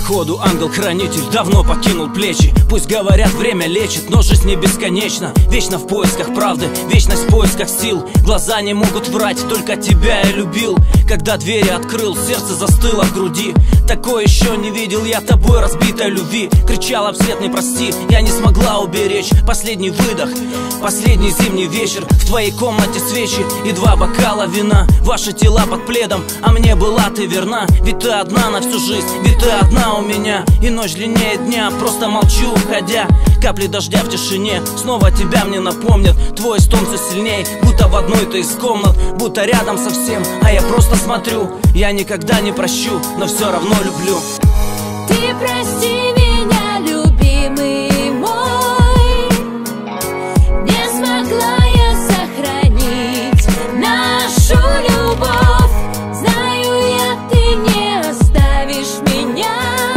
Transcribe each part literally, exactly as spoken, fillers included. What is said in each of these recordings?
Походу ангел-хранитель давно покинул плечи. Пусть говорят, время лечит, но жизнь не бесконечна. Вечно в поисках правды, вечность в поисках сил. Глаза не могут врать, только тебя я любил. Когда двери открыл, сердце застыло в груди. Такое еще не видел я тобой разбитой любви. Кричала вслед: не прости, я не смогла уберечь. Последний выдох, последний зимний вечер. В твоей комнате свечи и два бокала вина. Ваши тела под пледом, а мне была ты верна. Ведь ты одна на всю жизнь, ведь ты одна у меня. И ночь длиннее дня, просто молчу, уходя. Капли дождя в тишине снова тебя мне напомнят. Твой стон все сильней, будто в одной ты из комнат, будто рядом совсем, а я просто смотрю. Я никогда не прощу, но все равно люблю. Ты прости меня, любимый мой. Не смогла я сохранить нашу любовь. Знаю я, ты не оставишь меня.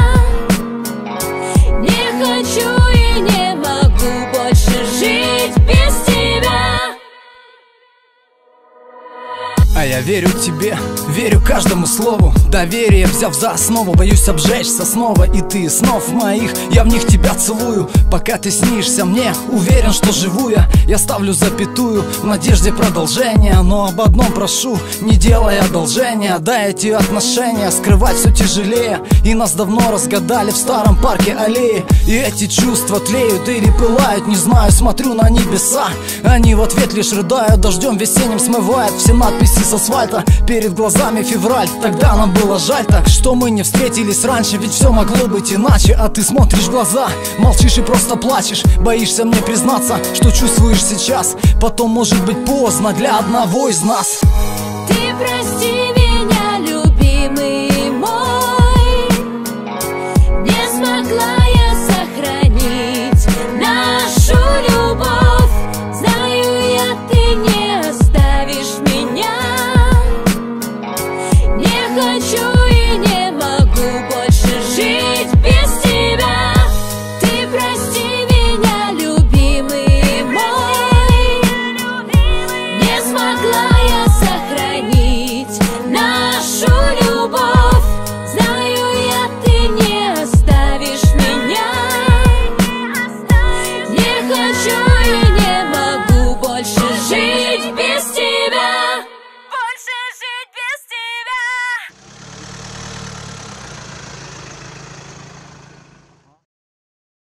Не хочу и не могу больше жить без тебя. А я верю тебе, верю каждому слову. Доверие взяв за основу, боюсь обжечься снова. И ты снов моих, я в них тебя целую. Пока ты снишься мне, уверен, что живу я. Я ставлю запятую в надежде продолжения. Но об одном прошу, не делай одолжения. Да, эти отношения скрывать все тяжелее. И нас давно разгадали в старом парке аллеи. И эти чувства тлеют или пылают, не знаю, смотрю на небеса. Они в ответ лишь рыдают, дождем весенним смывает все надписи с асфальта. Перед глазами февраль, тогда нам было жаль так, что мы не встретились раньше. Ведь все могло быть иначе, а ты смотришь в глаза, молчишь и просто плачешь. Боишься мне признаться, что чувствуешь сейчас. Потом может быть поздно для одного из нас.